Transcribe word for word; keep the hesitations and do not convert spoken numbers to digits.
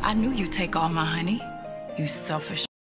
I knew you'd take all my honey. You selfish